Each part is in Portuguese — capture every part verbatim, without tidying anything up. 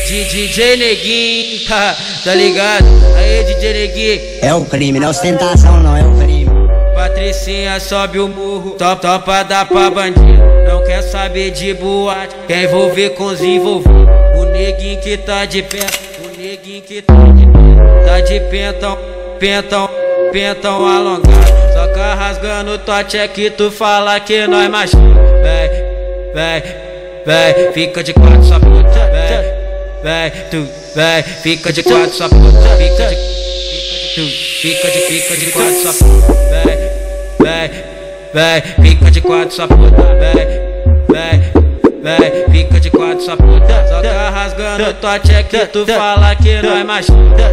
D J Neguinho, tá ligado? Aí D J Neguinho. É o crime, não é ostentação não, é o crime. Patricinha sobe o morro, top, topa dá pra bandido. Não quer saber de boate, quer envolver com os envolvidos. O neguinho que tá de pé, o neguinho que tá de pé, tá de pentão, pentão, pentão alongado. Só que rasgando tua tcheque, tu fala que nós machuca. Véi, véi, véi, fica de quatro só puta, véi, véi, tu, véi, fica de quatro só puta, fica de, tu, fica de, fica de quatro só puta, véi, véi, véi, fica de quatro só puta, véi, véi, véi, fica de quatro só puta. Só tá rasgando tua tcheque, tu fala que nós machuca.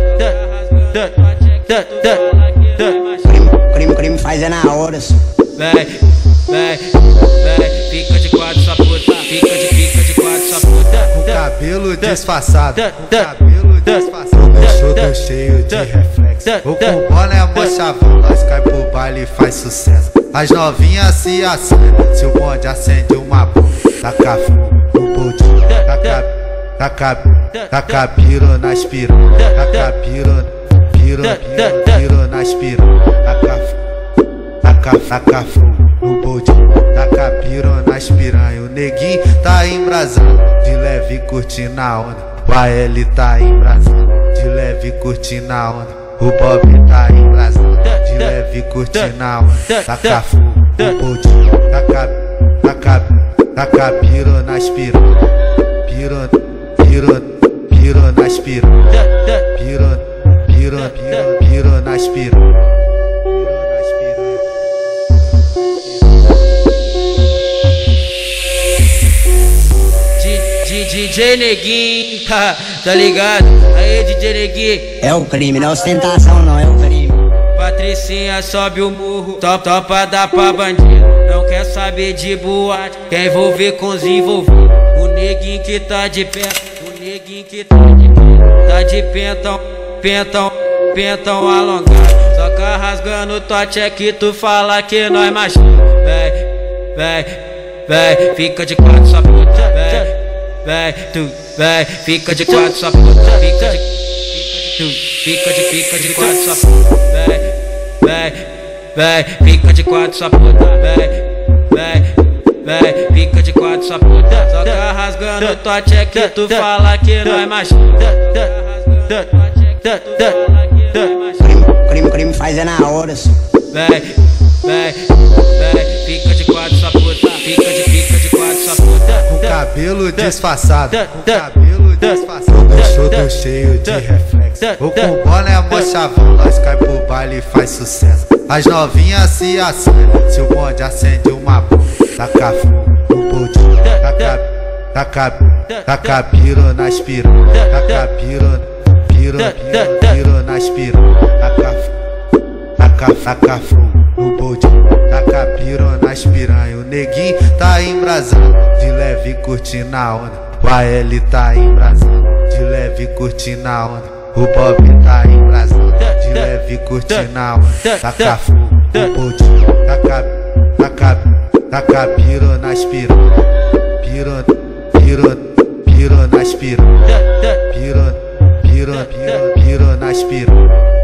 Crime, crime faz é na hora, só. Véi, véi, véi, fica de quatro só puta, fica de, fica de quatro só puta. Com cabelo disfarçado, com cabelo disfarçado. Deixou do cheio de reflexo. Ou com boné mochavão, nós cai pro baile e faz sucesso. As novinhas se assanham, se o bonde acende uma bomba. Taca fogo no boldinho, taca, taca, taca piro nas piranha. Taca piro, piro, piro, piro nas piranha. Taca fogo, taca, taca fogo no boldinho, taca piro nas piranha. O neguinho tá embrasado, de leve curtindo a onda. O A L tá embrasado, de leve curtindo a onda. O Bob tá embrasado, de leve curtindo a onda. Taca fogo no boldinho, taca, taca, taca piro nas piranha. Piro, piro, piro nas piranha. Piro, piro, piro, piro nas piranha. D J Neguinho, tá ligado? Aí D J Neguinho. É o crime, não é ostentação não, é o crime. Patricinha sobe o morro, top, topa dá pra bandido. Não quer saber de boate, quer envolver com os envolvidos. O neguinho que tá de pé, o neguinho que tá de pé, tá de pentão, pentão, pentão alongado. Só que rasgando tua tcheque, tu fala que nós machuca. Véi, véi, véi, fica de quatro só puta, véi, véi, tu, véi, fica de quatro só puta, fica de, tu, fica de, fica de quatro só puta, véi, véi, véi, fica de quatro só puta, véi, véi, véi, fica de quatro só puta. Só tá rasgando tua tcheque, tu fala que nós machuca. Crime, crime, crime faz é na hora, só. Véi, véi, véi, fica de quatro só puta, fica de, fica de quatro só puta. Com cabelo disfarçado, com cabelo disfarçado. Deixou do cheio de reflexo. Ou com boné mochavão, nós cai pro baile e faz sucesso. As novinhas se assanham, se o bonde acende uma bomba. Taca fogo no boldinho, taca, taca, taca piro nas piranha. Taca piro, piro, piro, piro nas piranha. Taca fogo, taca, taca fogo no boldinho, taca piro nas piranha. O neguinho tá embrasado, de leve curtindo a onda. O A L tá embrasado, de leve curtindo a onda. O Bob tá embrasado, de leve curtindo a onda. Taca fogo no boldinho, taca, taca, taca piro nas piranha. Piro, piro, piro nas piranha. Piro, piro, piro, piro nas piranha.